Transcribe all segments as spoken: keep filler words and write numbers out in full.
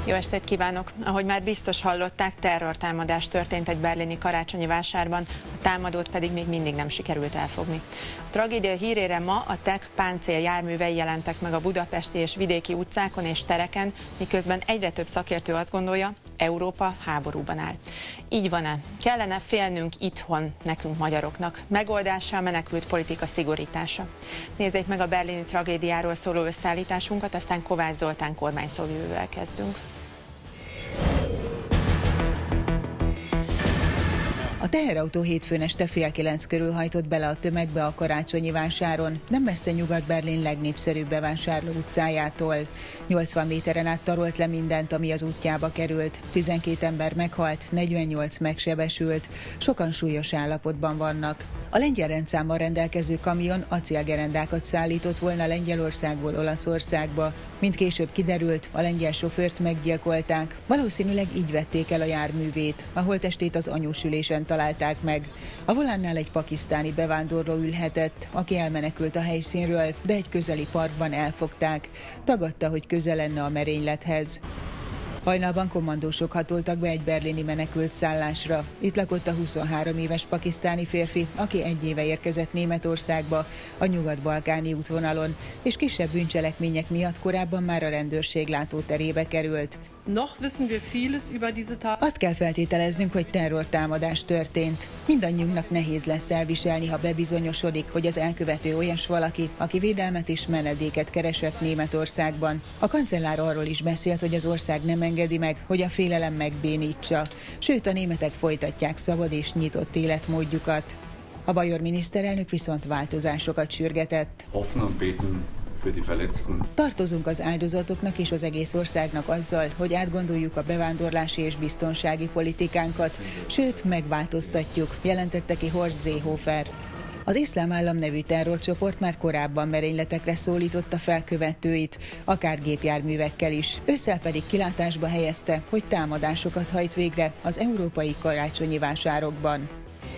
Jó estét kívánok! Ahogy már biztos hallották, terrortámadás történt egy berlini karácsonyi vásárban, a támadót pedig még mindig nem sikerült elfogni. A tragédia hírére ma a TEK páncél járművei jelentek meg a budapesti és vidéki utcákon és tereken, miközben egyre több szakértő azt gondolja, Európa háborúban áll. Így van-e? Kellene félnünk itthon nekünk magyaroknak? Megoldása a menekült politika szigorítása. Nézzék meg a berlini tragédiáról szóló összeállításunkat, aztán Kovács Zoltán kormányszóvivővel kezdünk. A teherautó hétfőn este fél kilenc körül hajtott bele a tömegbe a karácsonyi vásáron, nem messze Nyugat-Berlin legnépszerűbb bevásárló utcájától. nyolcvan méteren át tarolt le mindent, ami az útjába került. tizenkét ember meghalt, negyvennyolc megsebesült, sokan súlyos állapotban vannak. A lengyel rendszámmal rendelkező kamion acélgerendákat szállított volna Lengyelországból Olaszországba. Mint később kiderült, a lengyel sofőrt meggyilkolták. Valószínűleg így vették el a járművét. A holttestét az anyósülésen találták meg. A volánnál egy pakisztáni bevándorló ülhetett, aki elmenekült a helyszínről, de egy közeli parkban elfogták. Tagadta, hogy köze lenne a merénylethez. Hajnalban kommandósok hatoltak be egy berlini menekült szállásra. Itt lakott a huszonhárom éves pakisztáni férfi, aki egy éve érkezett Németországba a nyugat-balkáni útvonalon, és kisebb bűncselekmények miatt korábban már a rendőrség látóterébe került. Azt kell feltételeznünk, hogy terrortámadás történt. Mindannyiunknak nehéz lesz elviselni, ha bebizonyosodik, hogy az elkövető olyas valaki, aki védelmet és menedéket keresett Németországban. A kancellár arról is beszélt, hogy az ország nem engedi meg, hogy a félelem megbénítsa. Sőt, a németek folytatják szabad és nyitott életmódjukat. A bajor miniszterelnök viszont változásokat sürgetett. Tartozunk az áldozatoknak és az egész országnak azzal, hogy átgondoljuk a bevándorlási és biztonsági politikánkat, sőt, megváltoztatjuk, jelentette ki Horst Seehofer. Az Iszlám Állam nevű terrorcsoport már korábban merényletekre szólította fel követőit, akár gépjárművekkel is. Ősszel pedig kilátásba helyezte, hogy támadásokat hajt végre az európai karácsonyi vásárokban.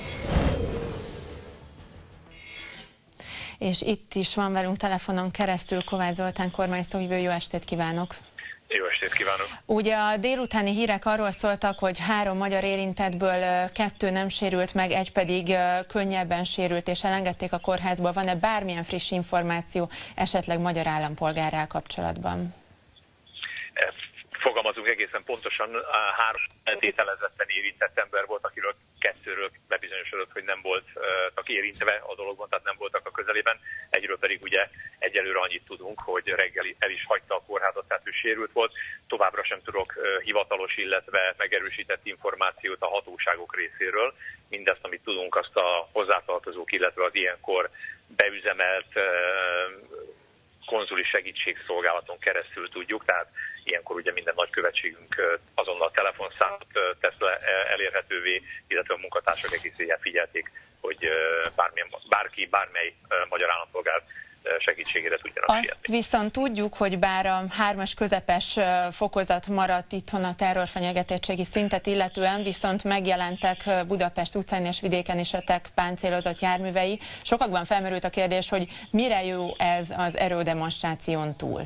És itt is van velünk telefonon keresztül Kovács Zoltán kormányszóvivő. Jó estét kívánok! Jó estét kívánok! Ugye a délutáni hírek arról szóltak, hogy három magyar érintettből kettő nem sérült meg, egy pedig könnyebben sérült, és elengedték a kórházba. Van-e bármilyen friss információ esetleg magyar állampolgárral kapcsolatban? Fogalmazunk egészen pontosan, három feltételezetten érintett ember volt, akiről kettőről bebizonyosodott, hogy nem voltak érintve a dologban, tehát nem voltak a közelében. Egyről pedig ugye egyelőre annyit tudunk, hogy reggel el is hagyta a kórházat, tehát ő sérült volt. Továbbra sem tudok hivatalos, illetve megerősített információt a hatóságok részéről. Mindezt, amit tudunk, azt a hozzátartozók, illetve az ilyenkor beüzemelt konzuli segítségszolgálaton keresztül tudjuk, tehát ilyenkor ugye minden nagykövetségünk azonnal telefonszámot tesz le elérhetővé, illetve a munkatársak egész éjjel figyelték, hogy bármilyen, bárki, bármely magyar állampolgár segítségére tudjanak Azt sietni. Viszont tudjuk, hogy bár a hármas közepes fokozat maradt itthon a terrorfenyegetettségi szintet illetően, viszont megjelentek Budapest utcán és vidéken is a TEK páncélozott járművei. Sokakban felmerült a kérdés, hogy mire jó ez az erődemonstráción túl?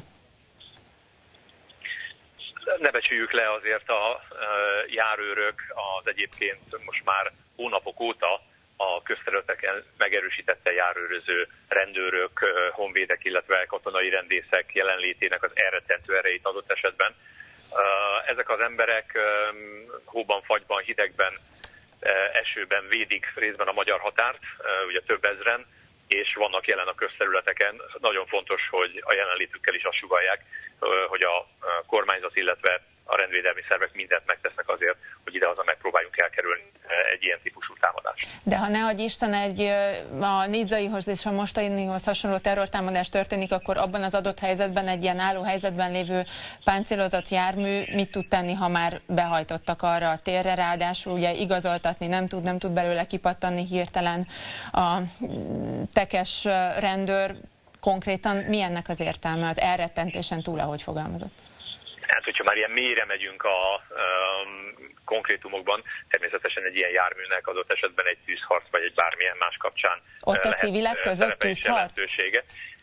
Ne becsüljük le azért a járőrök az egyébként most már hónapok óta a közterületeken megerősítette járőröző rendőrök, honvédek, illetve katonai rendészek jelenlétének az elrettentő erejét adott esetben. Ezek az emberek hóban, fagyban, hidegben, esőben védik részben a magyar határt, ugye több ezren, és vannak jelen a közterületeken. Nagyon fontos, hogy a jelenlétükkel is azt sugallják, hogy a kormányzat, illetve a rendvédelmi szervek mindent megtesznek azért, hogy idehaza megpróbáljunk elkerülni egy ilyen típusú támadást. De ha ne adj Isten, egy a nizzaihoz és a mostanihoz hasonló terrortámadás történik, akkor abban az adott helyzetben, egy ilyen álló helyzetben lévő páncélozott jármű mit tud tenni, ha már behajtottak arra a térre, ráadásul ugye igazoltatni nem tud, nem tud belőle kipattanni hirtelen a tekes rendőr. Konkrétan mi ennek az értelme az elrettentésen túl, ahogy fogalmazott? Hát, hogyha már ilyen mélyre megyünk a um, konkrétumokban, természetesen egy ilyen járműnek adott esetben egy tűzharc, vagy egy bármilyen más kapcsán ott a civilek között tűzharc?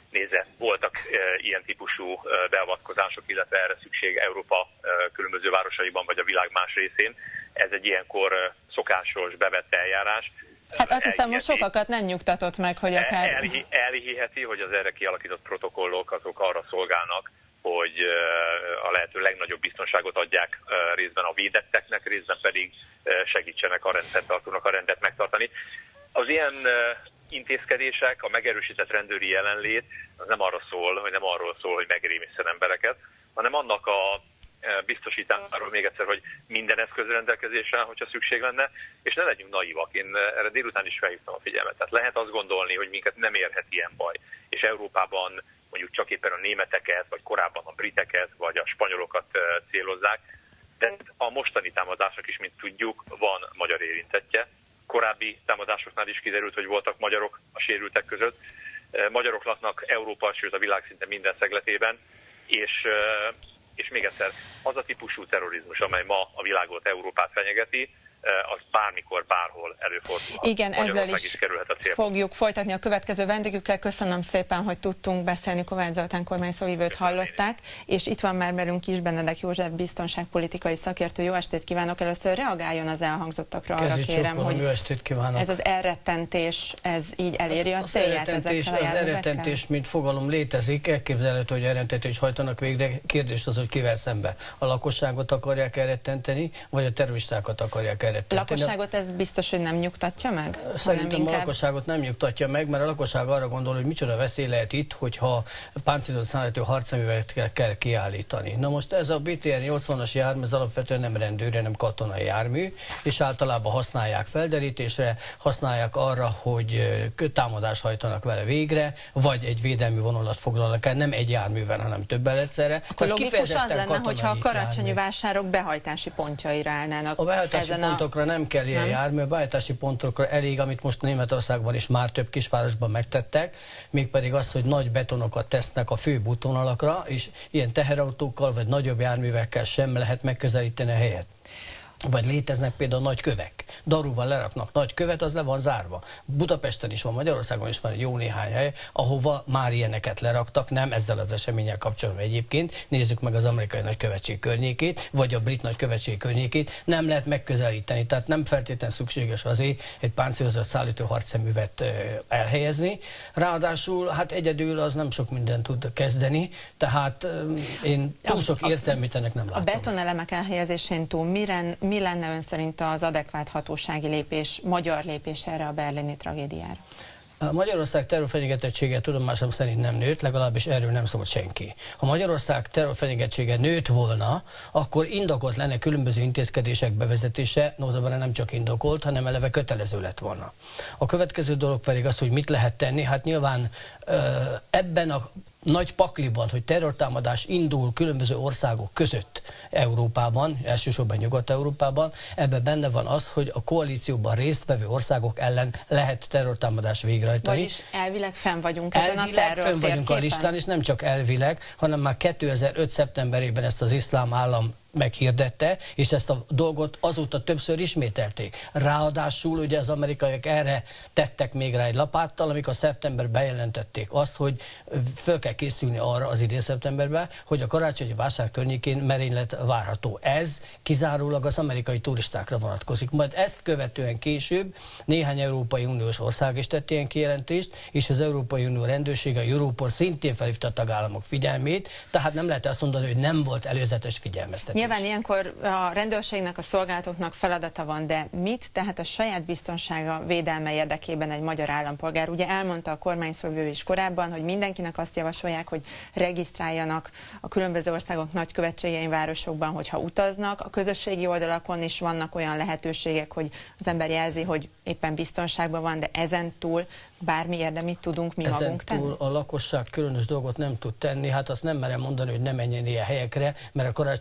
nézve voltak ilyen típusú beavatkozások, illetve erre szükség Európa különböző városaiban vagy a világ más részén. Ez egy ilyenkor szokásos, bevett eljárás. Hát azt hiszem, hogy sokakat nem nyugtatott meg, hogy akár... Elhi, elhiheti, hogy az erre kialakított protokollok azok arra szolgálnak, hogy a lehető legnagyobb biztonságot adják részben a védetteknek, részben pedig segítsenek a rendfenntartónak a rendet megtartani. Az ilyen intézkedések, a megerősített rendőri jelenlét az nem arra szól, hogy nem arról szól, hogy megrémisszen embereket, hanem annak a biztosításáról még egyszer, hogy minden eszköz rendelkezésre, hogyha szükség lenne, és ne legyünk naívak. Én erre délután is felhívtam a figyelmet. Tehát lehet azt gondolni, hogy minket nem érhet ilyen baj, és Európában mondjuk csak éppen a németeket, vagy korábban a briteket, vagy a spanyolokat célozzák, de a mostani támadások is, mint tudjuk, van magyar érintettje. Korábbi támadásoknál is kiderült, hogy voltak magyarok a sérültek között. Magyarok laknak Európa, sőt a világ szinte minden szegletében, és, és még egyszer, az a típusú terrorizmus, amely ma a világot, Európát fenyegeti, az bármikor, bárhol előfordulhat. Igen, ezzel is, is kerülhet a célba. Fogjuk folytatni a következő vendégükkel. Köszönöm szépen, hogy tudtunk beszélni. Kovács Zoltán kormányszóvivőt hallották, és itt van már velünk Kis Benedek József biztonságpolitikai szakértő. Jó estét kívánok! Először reagáljon az elhangzottakra, arra kérem, hogy ez az elrettentés, ez így eléri a célját ezekkel a járművekkel? Az elrettentés, mint fogalom létezik, elképzelhető, hogy elrettentést hajtanak végre. Kérdés az, hogy kivel szembe. A lakosságot akarják elrettenteni, vagy a terroristákat akarják A lakosságot ez biztos, hogy nem nyugtatja meg? Szerintem inkább... a lakosságot nem nyugtatja meg, mert a lakosság arra gondol, hogy micsoda veszély lehet itt, hogyha páncélozott szállító harcjárművet kell, kell kiállítani. Na most ez a bé té er nyolcvanas jármű, ez alapvetően nem rendőri, hanem katonai jármű, és általában használják felderítésre, használják arra, hogy támadást hajtanak vele végre, vagy egy védelmi vonalat foglalnak el, nem egy járművel, hanem többel egyszerre. Akkor logikus az lenne, hogyha a karácsonyi vásárok behajtási pontjaira állnának. A behajtási pontokra nem kell ilyen nem? jármű, a behajtási pontokra elég, amit most Németországban is már több kisvárosban megtettek, mégpedig az, hogy nagy betonokat tesznek a fő útvonalakra, és ilyen teherautókkal vagy nagyobb járművekkel sem lehet megközelíteni a helyet. Vagy léteznek például nagy kövek. Darúval leraknak nagy követ, az le van zárva. Budapesten is van, Magyarországon is van egy jó néhány hely, ahova már ilyeneket leraktak, nem ezzel az eseménnyel kapcsolatban egyébként. Nézzük meg az amerikai nagykövetség környékét, vagy a brit nagykövetség környékét. Nem lehet megközelíteni, tehát nem feltétlenül szükséges azért egy páncélozott szállító harcjárművet elhelyezni. Ráadásul hát egyedül az nem sok mindent tud kezdeni, tehát én túl sok értelmét ennek nem látom. A betonelemek elhelyezésén túl mire mi lenne ön szerint az adekvát hatósági lépés, magyar lépés erre a berlini tragédiára? A Magyarország terrorfenyegetettsége tudomásom szerint nem nőtt, legalábbis erről nem szólt senki. Ha Magyarország terrorfenyegetettsége nőtt volna, akkor indokolt lenne különböző intézkedések bevezetése, notabene nem csak indokolt, hanem eleve kötelező lett volna. A következő dolog pedig az, hogy mit lehet tenni, hát nyilván ebben a nagy pakliban, hogy terrortámadás indul különböző országok között Európában, elsősorban Nyugat-Európában, ebben benne van az, hogy a koalícióban résztvevő országok ellen lehet terrortámadást végrehajtani. Vagyis elvileg fenn vagyunk ezen elvileg a terror fenn vagyunk a listán, és nem csak elvileg, hanem már kétezer-öt szeptemberében ezt az iszlám állam meghirdette, és ezt a dolgot azóta többször ismételték. Ráadásul ugye az amerikaiak erre tettek még rá egy lapáttal, amikor szeptemberben bejelentették azt, hogy föl kell készülni arra az idén szeptemberben, hogy a karácsonyi vásár környékén merénylet várható. Ez kizárólag az amerikai turistákra vonatkozik. Majd ezt követően később néhány Európai Uniós ország is tett ilyen kijelentést, és az Európai Unió rendőrsége, a Europol szintén felhívta a tagállamok figyelmét, tehát nem lehet azt mondani, hogy nem volt előzetes figyelmeztetés. Nyilván ilyenkor a rendőrségnek, a szolgálatoknak feladata van, de mit tehet a saját biztonsága védelme érdekében egy magyar állampolgár? Ugye elmondta a kormányszóvivő is korábban, hogy mindenkinek azt javasolják, hogy regisztráljanak a különböző országok nagykövetségein, városokban, hogyha utaznak. A közösségi oldalakon is vannak olyan lehetőségek, hogy az ember jelzi, hogy éppen biztonságban van, de ezen túl bármi érdemit tudunk mi Ezen magunk tenni? túl a lakosság különös dolgot nem tud tenni, hát azt nem merem mondani, hogy ne menjen ilyen helyekre, mert a karácsonyi vásár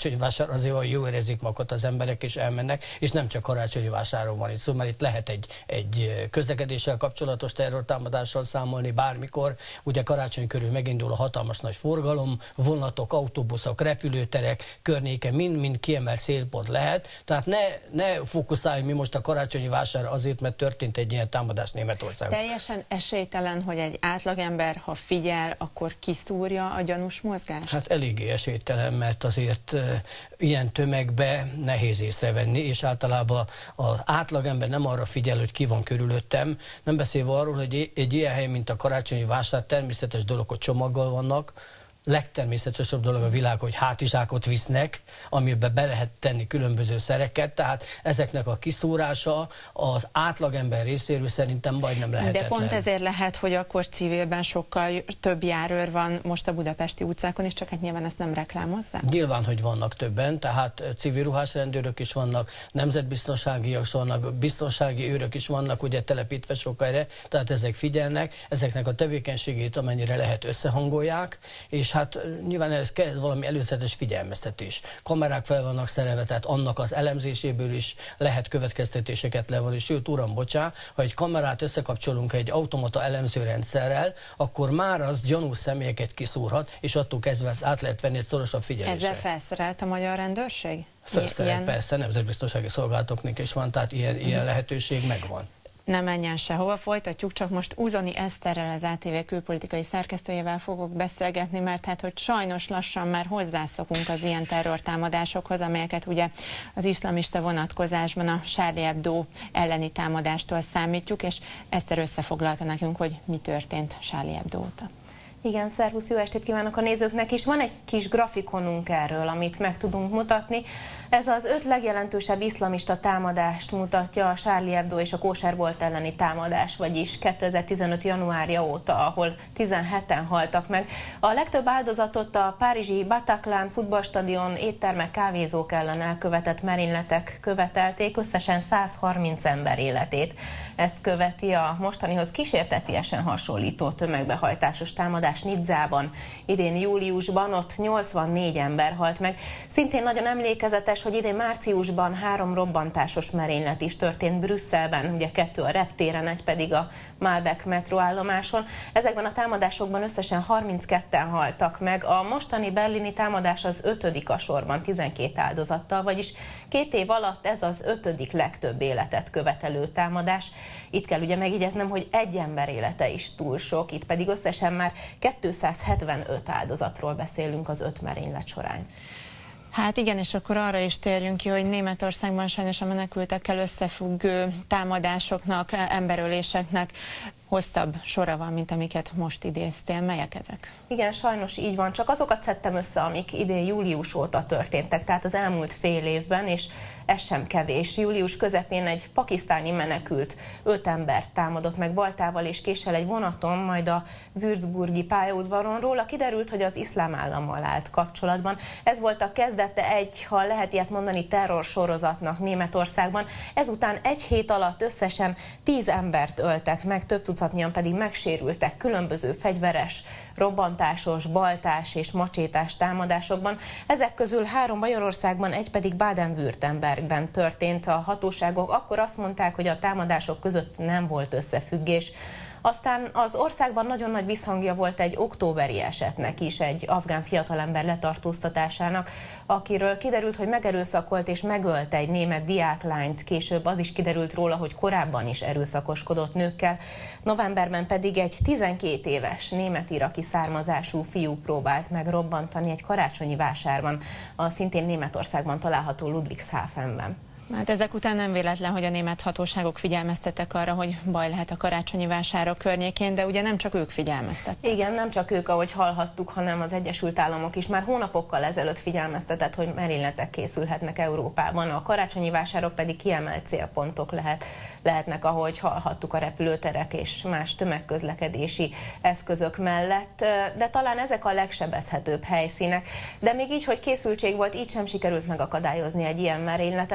egyszer, azért van, jó érezik magukat az emberek, és elmennek, és nem csak karácsonyi vásáron van itt szó, mert itt lehet egy, egy közlekedéssel kapcsolatos terrortámadással számolni bármikor. Ugye karácsony körül megindul a hatalmas nagy forgalom, vonatok, autóbuszok, repülőterek környéke, mind-mind kiemelt célpont lehet. Tehát ne, ne fókuszáljunk mi most a karácsonyi vásárra azért, mert történt egy ilyen támadás Németországban. Teljesen esélytelen, hogy egy átlagember, ha figyel, akkor kiszúrja a gyanús mozgást? Hát eléggé esélytelen, mert azért e, ilyen tömegbe nehéz észrevenni, és általában az átlagember nem arra figyel, hogy ki van körülöttem, nem beszélve arról, hogy egy ilyen hely, mint a karácsonyi vásár, természetes dolog, hogy csomaggal vannak. Legtermészetesebb dolog a világ, hogy hátizsákot visznek, amiben be lehet tenni különböző szereket, tehát ezeknek a kiszúrása az átlagember részéről szerintem majdnem lehetetlen. De pont ezért lehet, hogy akkor civilben sokkal több járőr van most a budapesti utcákon is, csak hát nyilván ezt nem reklámozzák? Nyilván, hogy vannak többen, tehát civil ruhás rendőrök is vannak, nemzetbiztonságiak vannak, biztonsági őrök is vannak, ugye telepítve sok helyre, tehát ezek figyelnek, ezeknek a tevékenységét amennyire lehet összehangolják, és hát nyilván ez kell valami előzetes figyelmeztetés. Kamerák fel vannak szerelve, tehát annak az elemzéséből is lehet következtetéseket levonni. Sőt, uram, bocsá, ha egy kamerát összekapcsolunk egy automata elemzőrendszerrel, akkor már az gyanús személyeket kiszúrhat, és attól kezdve át lehet venni egy szorosabb figyelésre. Ezzel felszerelt a magyar rendőrség? Felszerelt, persze, nemzetbiztonsági szolgálatoknak is van, tehát ilyen, ilyen lehetőség megvan. Nem menjen sehova, folytatjuk, csak most Uzoni Eszterrel, az á té vé külpolitikai szerkesztőjével fogok beszélgetni, mert hát, hogy sajnos lassan már hozzászokunk az ilyen terrortámadásokhoz, amelyeket ugye az iszlamista vonatkozásban a Charlie Hebdo elleni támadástól számítjuk, és Eszter összefoglalta nekünk, hogy mi történt Charlie Hebdo óta. Igen, szervusz, jó estét kívánok a nézőknek is. Van egy kis grafikonunk erről, amit meg tudunk mutatni. Ez az öt legjelentősebb iszlamista támadást mutatja, a Charlie Hebdo és a kóserbolt elleni támadás, vagyis kétezer-tizenöt januárja óta, ahol tizenheten haltak meg. A legtöbb áldozatot a párizsi Bataclan futballstadion, éttermek, kávézók ellen elkövetett merényletek követelték, összesen száz harminc ember életét. Ezt követi a mostanihoz kísértetiesen hasonlító tömegbehajtásos támadás Nizzában. Idén júliusban ott nyolcvannégy ember halt meg. Szintén nagyon emlékezetes, hogy idén márciusban három robbantásos merénylet is történt Brüsszelben, ugye kettő a reptéren, egy pedig a Malbec metróállomáson. Ezekben a támadásokban összesen harmincketten haltak meg. A mostani berlini támadás az ötödik a sorban, tizenkét áldozattal, vagyis két év alatt ez az ötödik legtöbb életet követelő támadás. Itt kell ugye megjegyeznem, hogy egy ember élete is túl sok, itt pedig összesen már kétszázhetvenöt áldozatról beszélünk az öt merénylet során. Hát igen, és akkor arra is térjünk ki, hogy Németországban sajnos a menekültekkel összefüggő támadásoknak, emberöléseknek hosszabb sora van, mint amiket most idéztél. Melyek ezek? Igen, sajnos így van. Csak azokat szedtem össze, amik idén július óta történtek, tehát az elmúlt fél évben, és ez sem kevés. Július közepén egy pakisztáni menekült öt embert támadott meg baltával és késsel egy vonaton, majd a würzburgi pályaudvaron. Róla kiderült, hogy az iszlám állammal állt kapcsolatban. Ez volt a kezdete egy, ha lehet ilyet mondani, terrorsorozatnak Németországban. Ezután egy hét alatt összesen tíz embert öltek meg, több tucatnyian pedig megsérültek különböző fegyveres, robbantásos, baltás és macsétás támadásokban. Ezek közül három Bajorországban, egy pedig Baden-Württembergben történt. A hatóságok akkor azt mondták, hogy a támadások között nem volt összefüggés. Aztán az országban nagyon nagy visszhangja volt egy októberi esetnek is, egy afgán fiatalember letartóztatásának, akiről kiderült, hogy megerőszakolt és megölte egy német diáklányt. Később az is kiderült róla, hogy korábban is erőszakoskodott nőkkel. Novemberben pedig egy tizenkét éves német-iraki származású fiú próbált megrobbantani egy karácsonyi vásárban, a szintén Németországban található Ludwigshafenben. Hát ezek után nem véletlen, hogy a német hatóságok figyelmeztettek arra, hogy baj lehet a karácsonyi vásárok környékén, de ugye nem csak ők figyelmeztettek. Igen, nem csak ők, ahogy hallhattuk, hanem az Egyesült Államok is már hónapokkal ezelőtt figyelmeztetett, hogy merényletek készülhetnek Európában. A karácsonyi vásárok pedig kiemelt célpontok lehet, lehetnek, ahogy hallhattuk, a repülőterek és más tömegközlekedési eszközök mellett, de talán ezek a legsebezhetőbb helyszínek. De még így, hogy készültség volt, így sem sikerült megakadályozni egy ilyen merényletet. Nem véletlen,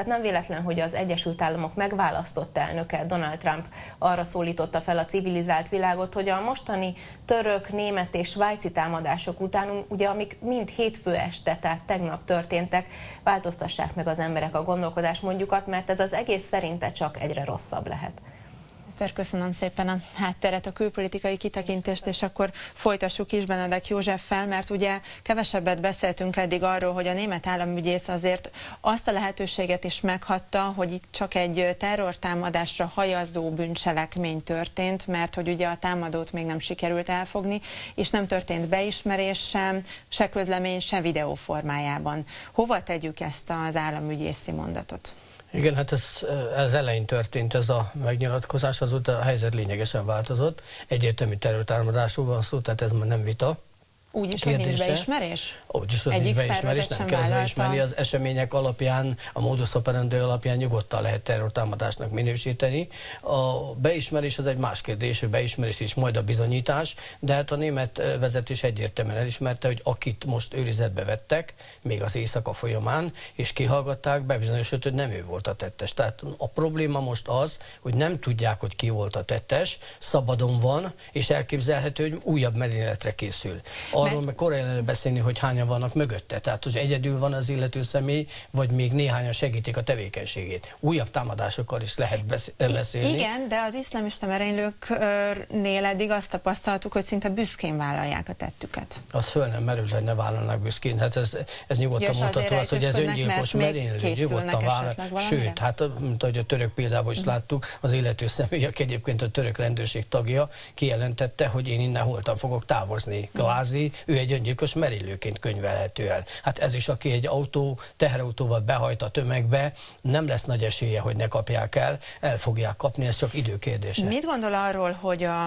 véletlen, hogy az Egyesült Államok megválasztott elnöke, Donald Trump arra szólította fel a civilizált világot, hogy a mostani török, német és svájci támadások után, ugye amik mind hétfő este, tehát tegnap történtek, változtassák meg az emberek a gondolkodásmódjukat, mert ez az egész szerinte csak egyre rosszabb lehet. Köszönöm szépen a hátteret, a külpolitikai kitekintést, és akkor folytassuk Kiss Benedek Józseffel, mert ugye kevesebbet beszéltünk eddig arról, hogy a német államügyész azért azt a lehetőséget is meghatta, hogy itt csak egy terrortámadásra hajazó bűncselekmény történt, mert hogy ugye a támadót még nem sikerült elfogni, és nem történt beismerés sem, se közlemény, se videó formájában. Hova tegyük ezt az államügyészi mondatot? Igen, hát ez, ez elején történt ez a megnyilatkozás, azóta a helyzet lényegesen változott. Egyértelmű terrortámadásról van szó, tehát ez már nem vita. Úgyis, hogy nincs beismerés? Úgyis, hogy nincs beismerés, nem kell ezt beismerni. Az események alapján, a modus operandi alapján nyugodtan lehet terrortámadásnak minősíteni. A beismerés az egy más kérdés, hogy beismerés is majd a bizonyítás, de hát a német vezetés egyértelműen elismerte, hogy akit most őrizetbe vettek, még az éjszaka folyamán, és kihallgatták, bebizonyosodott, hogy nem ő volt a tettes. Tehát a probléma most az, hogy nem tudják, hogy ki volt a tettes, szabadon van, és elképzelhető, hogy újabb merényletre készül. Arról meg korai lenne beszélni, hogy hányan vannak mögötte. Tehát, hogy egyedül van az illető személy, vagy még néhányan segítik a tevékenységét. Újabb támadásokkal is lehet beszélni. Igen, de az iszlamista merénylőknél eddig azt tapasztaltuk, hogy szinte büszkén vállalják a tettüket. Az föl nem merül, hogy ne vállalnak büszkén. Hát ez, ez nyugodtan mondható az, hogy ez öngyilkos merénylő. Nyugodtan vállal. Sőt, hát mint ahogy a török példában is mm. láttuk, az illető személy, aki egyébként a török rendőrség tagja, kijelentette, hogy én innen holtan fogok távozni. Kvázi, ő egy öngyilkos merénylőként könyvelhető el. Hát ez is, aki egy autó, teherautóval behajt a tömegbe, nem lesz nagy esélye, hogy ne kapják el, el fogják kapni, ez csak időkérdése. Mit gondol arról, hogy a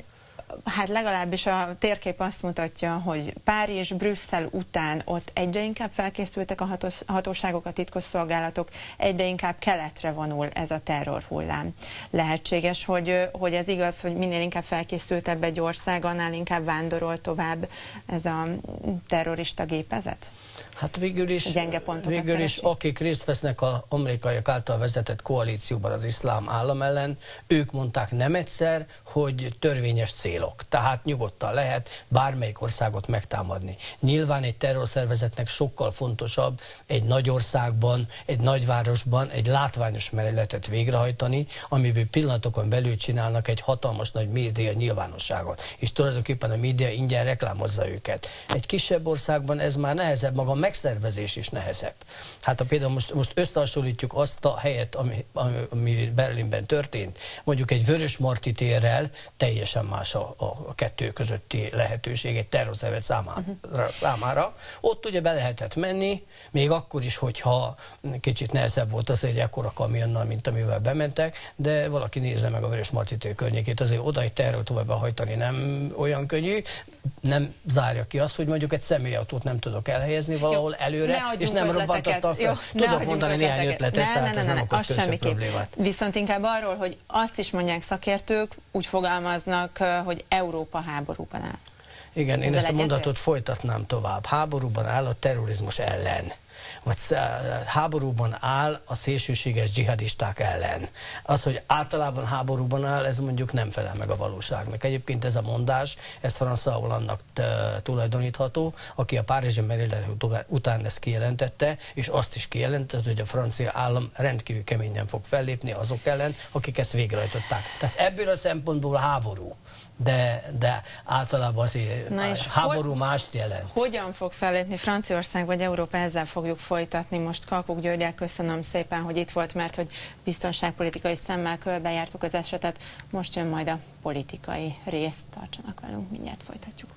hát legalábbis a térkép azt mutatja, hogy Párizs, Brüsszel után ott egyre inkább felkészültek a hatós, hatóságok, a titkosszolgálatok, egyre inkább keletre vonul ez a terrorhullám. Lehetséges, hogy, hogy ez igaz, hogy minél inkább felkészültebb egy ország, annál inkább vándorol tovább ez a terrorista gépezet? Hát végül is, végül is akik részt vesznek az amerikaiak által vezetett koalícióban az iszlám állam ellen, ők mondták nem egyszer, hogy törvényes célok. Tehát nyugodtan lehet bármelyik országot megtámadni. Nyilván egy terrorszervezetnek sokkal fontosabb egy nagy országban, egy nagyvárosban egy látványos merényletet végrehajtani, amiből pillanatokon belül csinálnak egy hatalmas nagy média nyilvánosságot. És tulajdonképpen a média ingyen reklámozza őket. Egy kisebb országban ez már nehezebb, maga a megszervezés is nehezebb. Hát a például most, most összehasonlítjuk azt a helyet, ami, ami, ami Berlinben történt, mondjuk egy Vörösmarty térrel, teljesen más a, a kettő közötti lehetőség egy terrorszervezet számára, uh-huh. számára. Ott ugye be lehetett menni, még akkor is, hogyha kicsit nehezebb volt az egy ekkora kamionnal, mint amivel bementek, de valaki nézze meg a Vörösmarty tér környékét, azért oda egy terrorautóval behajtani nem olyan könnyű, nem zárja ki azt, hogy mondjuk egy személyautót nem tudok elhelyezni valahol előre, és nem robbantotta fel. Tudok mondani néhány ötletet, ne, tehát ne, ez ne, nem ne, okoz közös problémát. Viszont inkább arról, hogy azt is mondják szakértők, úgy fogalmaznak, hogy Európa háborúban áll. Igen, én ezt a mondatot folytatnám tovább. Háborúban áll a terrorizmus ellen, vagy háborúban áll a szélsőséges dzsihadisták ellen. Az, hogy általában háborúban áll, ez mondjuk nem felel meg a valóságnak. Egyébként ez a mondás, ez François Hollandenak tulajdonítható, aki a párizsi merénylet után ezt kijelentette, és azt is kijelentette, hogy a francia állam rendkívül keményen fog fellépni azok ellen, akik ezt végrehajtották. Tehát ebből a szempontból háború. De, de általában azért háború hogy, mást jelent. Hogyan fog fellépni Franciaország vagy Európa, ezzel fogjuk folytatni. Most Kalkuk Györgyel köszönöm szépen, hogy itt volt, mert hogy biztonságpolitikai szemmel körbejártuk az esetet. Most jön majd a politikai rész. Tartsanak velünk, mindjárt folytatjuk.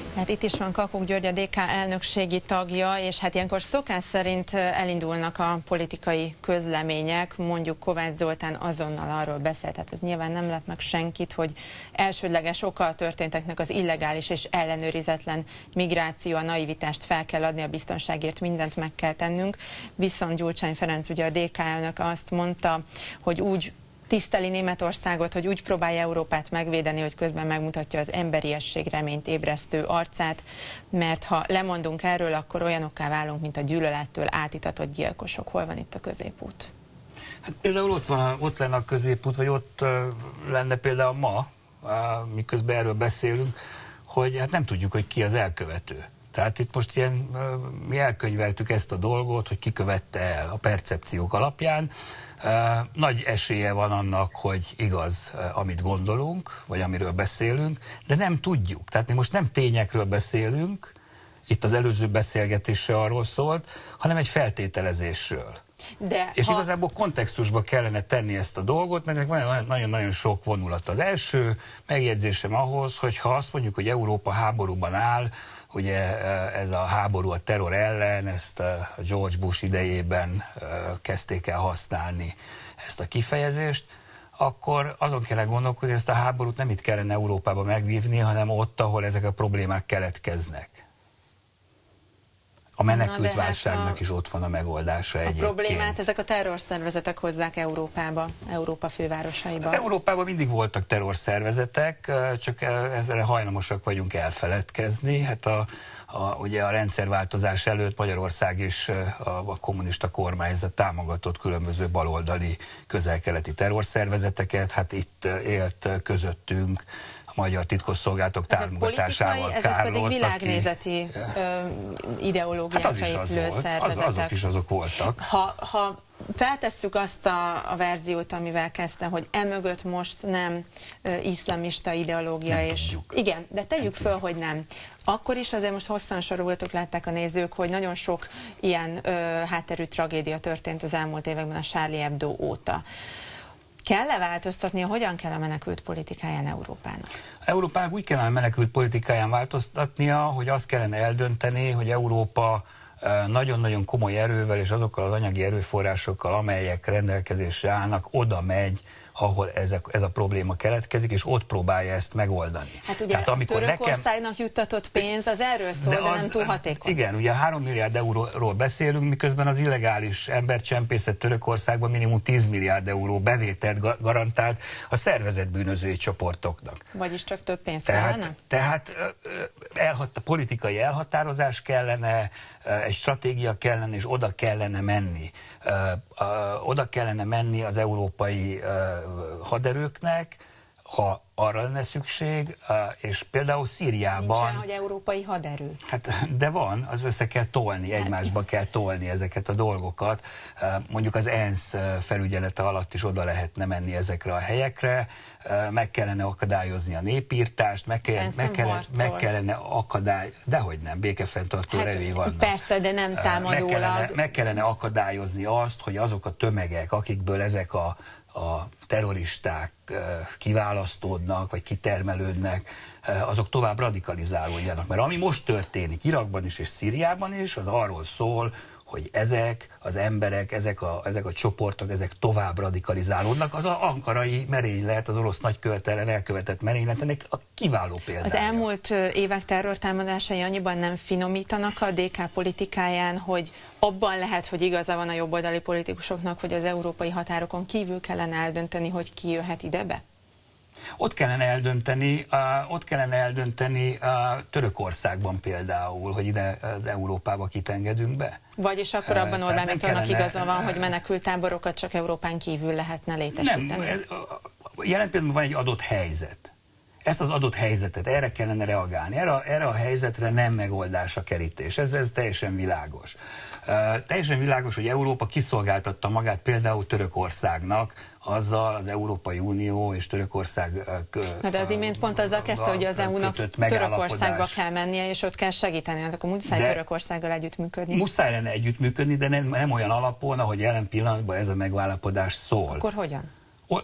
Hát itt is van Kakuk György, a dé ká elnökségi tagja, és hát ilyenkor szokás szerint elindulnak a politikai közlemények, mondjuk Kovács Zoltán azonnal arról beszélt, hát ez nyilván nem lep meg senkit, hogy elsődleges oka a történteknek az illegális és ellenőrizetlen migráció, a naivitást fel kell adni, a biztonságért mindent meg kell tennünk, viszont Gyurcsány Ferenc, ugye a dé ká elnök azt mondta, hogy úgy tiszteli Németországot, hogy úgy próbálja Európát megvédeni, hogy közben megmutatja az emberiesség reményt ébresztő arcát, mert ha lemondunk erről, akkor olyanokká válunk, mint a gyűlölettől átitatott gyilkosok. Hol van itt a középút? Hát például ott, van, ott lenne a középút, vagy ott lenne például ma, miközben erről beszélünk, hogy hát nem tudjuk, hogy ki az elkövető. Tehát itt most ilyen, mi elkönyveltük ezt a dolgot, hogy ki követte el a percepciók alapján. Nagy esélye van annak, hogy igaz, amit gondolunk, vagy amiről beszélünk, de nem tudjuk. Tehát mi most nem tényekről beszélünk, itt az előző beszélgetése arról szólt, hanem egy feltételezésről. De és ha... igazából kontextusba kellene tenni ezt a dolgot, mert van nagyon-nagyon sok vonulat. Az első megjegyzésem ahhoz, hogy ha azt mondjuk, hogy Európa háborúban áll, ugye ez a háború a terror ellen, ezt a George Bush idejében kezdték el használni ezt a kifejezést, akkor azon kellene gondolkodni, hogy ezt a háborút nem itt kellene Európában megvívni, hanem ott, ahol ezek a problémák keletkeznek. A menekült válságnak hát a, is ott van a megoldása a egyébként. A problémát ezek a terrorszervezetek hozzák Európába, Európa fővárosaiba. Hát Európában mindig voltak terrorszervezetek, csak ezzel hajlamosak vagyunk elfeledkezni. Hát a, a, ugye a rendszerváltozás előtt Magyarország is a, a kommunista kormányzat támogatott különböző baloldali közel-keleti terrorszervezeteket, hát itt élt közöttünk a magyar titkosszolgálatok támogatásával ezek Carlos, pedig világnézeti aki, ideológiákra hát épülő szervezetek. Az, azok is azok voltak. Ha, ha feltesszük azt a, a verziót, amivel kezdte, hogy emögött most nem uh, iszlamista ideológia, nem és tudjuk. Igen, de tegyük nem föl, tudjuk. hogy nem. Akkor is azért most hosszan soroltuk, látták a nézők, hogy nagyon sok ilyen uh, hátterű tragédia történt az elmúlt években a Charlie Hebdo óta. Kell-e változtatnia, hogyan kell a menekült politikáján Európának? Európának úgy kellene a menekült politikáján változtatnia, hogy azt kellene eldönteni, hogy Európa nagyon-nagyon komoly erővel és azokkal az anyagi erőforrásokkal, amelyek rendelkezésre állnak, oda megy, ahol ezek, ez a probléma keletkezik, és ott próbálja ezt megoldani. Hát ugye Tehát, amikor a Törökországnak nekem... juttatott pénz az erről szól, de, de az, nem túl hatékony. Igen, ugye három milliárd euróról beszélünk, miközben az illegális embercsempészet Törökországban minimum tíz milliárd euró bevételt garantált a szervezett bűnözői csoportoknak. Vagyis csak több pénzt tehát, kellene? Tehát elhat, politikai elhatározás kellene, egy stratégia kellene, és oda kellene menni. Oda kellene menni az európai haderőknek, ha arra lenne szükség, és például Szíriában... Nincsen, hogy európai haderő. Hát, de van, az össze kell tolni, egymásba kell tolni ezeket a dolgokat. Mondjuk az ENSZ felügyelete alatt is oda lehetne menni ezekre a helyekre, meg kellene akadályozni a népírtást, meg, kell, meg, kellene, meg kellene akadályozni, dehogy nem, békefenntartó hát, erői vannak. Persze, de nem támadólag. Meg kellene, meg kellene akadályozni azt, hogy azok a tömegek, akikből ezek a a terroristák kiválasztódnak, vagy kitermelődnek, azok tovább radikalizálódjanak. Mert ami most történik Irakban is és Szíriában is, az arról szól, hogy ezek az emberek, ezek a, ezek a csoportok, ezek tovább radikalizálódnak. Az a ankarai merénylet, az orosz nagykövet ellen elkövetett merénylet, ennek a kiváló példája. Az elmúlt évek terrortámadásai annyiban nem finomítanak a dé ká politikáján, hogy abban lehet, hogy igaza van a jobboldali politikusoknak, hogy az európai határokon kívül kellene eldönteni, hogy ki jöhet idebe? Ott kellene eldönteni, uh, ott kellene eldönteni uh, Törökországban például, hogy ide az Európába kit engedünk be. Vagyis akkor abban Orbán Viktornak igaza van, hogy menekülttáborokat csak Európán kívül lehetne létesíteni? Nem, ez, jelen pillanatban van egy adott helyzet. Ezt az adott helyzetet, erre kellene reagálni. Erre, erre a helyzetre nem megoldás a kerítés. Ez, ez teljesen világos. Uh, teljesen világos, hogy Európa kiszolgáltatta magát például Törökországnak, azzal az Európai Unió és Törökország... Na de az imént pont azzal kezdte, hogy az é u-nak Törökországba kell mennie, és ott kell segíteni, hát akkor muszáj Törökországgal együttműködni. Muszáj lenne együttműködni, de nem, nem olyan alapon, ahogy jelen pillanatban ez a megállapodás szól. Akkor hogyan?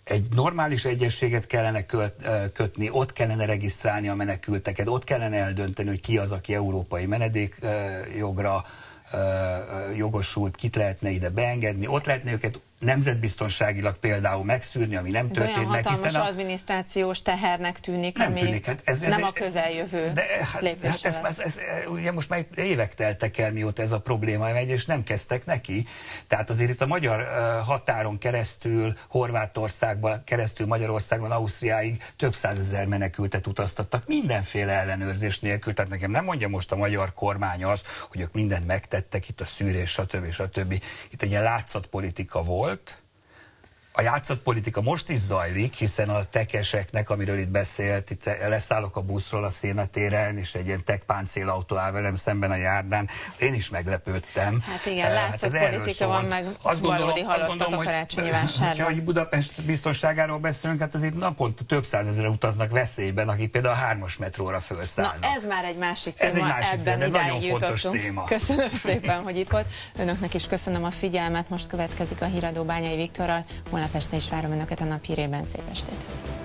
egy normális egyezséget kellene köt, kötni, ott kellene regisztrálni a menekülteket, ott kellene eldönteni, hogy ki az, aki európai menedékjogra jogosult, kit lehetne ide beengedni, ott lehetne őket nemzetbiztonságilag például megszűrni, ami nem ez történt olyan meg, hatalmas hiszen a... adminisztrációs tehernek tűnik, nem ami tűnik, hát ez, ez, nem ez, a közeljövő de, lépésre. Hát ez, ez, ez, ugye most már évek teltek el, mióta ez a probléma megy, és nem kezdtek neki. Tehát azért itt a magyar uh, határon keresztül, Horvátországban keresztül, Magyarországon, Ausztriáig több százezer menekültet utaztattak mindenféle ellenőrzés nélkül. Tehát nekem nem mondja most a magyar kormány az, hogy ők mindent megtettek, itt a szűrés, stb. stb. Itt egy ilyen látszatpolitika volt. A játszatpolitika most is zajlik, hiszen a tekeseknek, amiről itt beszélt, itt leszállok a buszról a Szénatéren, és egy ilyen tech páncélautó áll velem szemben a járdán. Én is meglepődtem. Hát igen, látszatpolitika van, meg azt valódi gondolom, halottak gondolom, a karácsonyi vásárban. Hogyha Budapest biztonságáról beszélünk, hát azért naponta több százezer utaznak veszélyben, akik például a hármas metróra felszállnak. Na ez már egy másik téma, ez egy másik ebben téma, idáig nagyon fontos jutottunk. téma. Köszönöm szépen, hogy itt volt. Önöknek is köszönöm a figyelmet, most következik a Híradó Bányai Viktorral. Holnap este is várom Önöket a Nap Hírében. Szép estét!